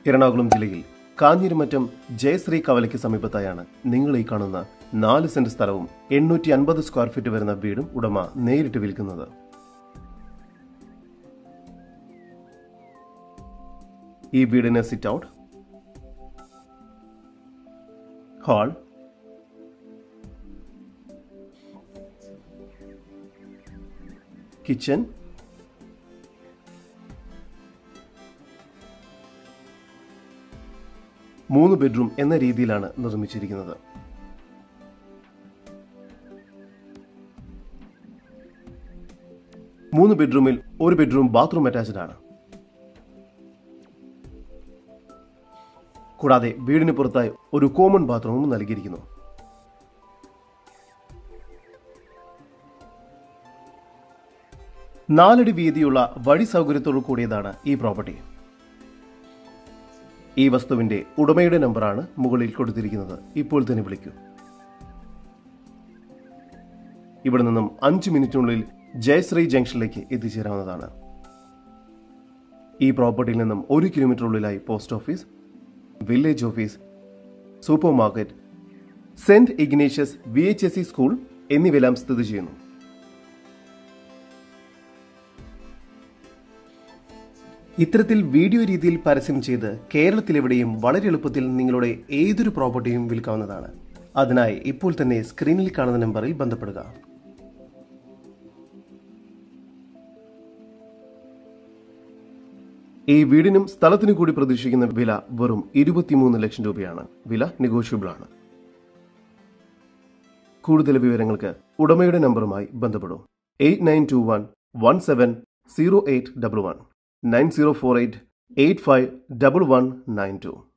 എറണാകുളം ജില്ലയിൽ കാഞ്ഞിരമറ്റം ജയശ്രീ കവലയ്ക്ക് സമീപത്തായാണ് നിങ്ങൾ ഈ കാണുന്ന 4 സെന്റ് സ്ഥലവും 850 സ്ക്വയർ ഫീറ്റ് വരുന്ന വീടും ഉടമ നേരിട്ട് വിൽക്കുന്നത്. ഈ വീടിന് സിറ്റ് ഔട്ട്, ഹാൾ, കിച്ചൺ, മൂന്ന് ബെഡ്റൂം എന്ന രീതിയിലാണ് നിർമ്മിച്ചിരിക്കുന്നത്. മൂന്ന് ബെഡ്റൂമിൽ ഒരു ബെഡ്റൂം ബാത്റൂം അറ്റാച്ച്ഡ് ആണ്. കൂടാതെ വീടിന് പുറത്തായി ഒരു കോമൺ ബാത്റൂമും നൽകിയിരിക്കുന്നു. നാലടി വീതിയുള്ള വഴി സൗകര്യത്തോടു കൂടിയതാണ് ഈ പ്രോപ്പർട്ടി. ഈ വസ്തുവിന്റെ ഉടമയുടെ നമ്പറാണ് മുകളിൽ കൊടുത്തിരിക്കുന്നത്. ഇപ്പോൾ തന്നെ വിളിക്കൂ. ഇവിടെ നിന്നും 5 മിനിറ്റിനുള്ളിൽ ജയശ്രീ ജംഗ്ഷനിലേക്ക് എത്തിച്ചേരാവുന്നതാണ്. ഈ പ്രോപ്പർട്ടിയിൽ നിന്നും 1 കിലോമീറ്റർ ഉള്ളിലായി post office, village office, supermarket, saint Ignatius VHSE school എന്നിവയെല്ലാം സ്ഥിതി ചെയ്യുന്നു. ഇത്തരത്തിൽ വീഡിയോ രീതിയിൽ പരസ്യം ചെയ്ത് കേരളത്തിലെവിടെയും വളരെ എളുപ്പത്തിൽ നിങ്ങളുടെ ഏതൊരു പ്രോപ്പർട്ടിയും വിൽക്കാവുന്നതാണ്. അതിനായി ഇപ്പോൾ തന്നെ സ്ക്രീനിൽ കാണുന്ന നമ്പറിൽ ബന്ധപ്പെടുക. ഈ വീടിനും സ്ഥലത്തിനും കൂടി പ്രതീക്ഷിക്കുന്ന വില വെറും 23 ലക്ഷം രൂപയാണ്. വില നെഗോഷ്യബിൾ ആണ്. കൂടുതൽ വിവരങ്ങൾക്ക് ഉടമയുടെ നമ്പറുമായി ബന്ധപ്പെടും. 8921170811 9048 851192.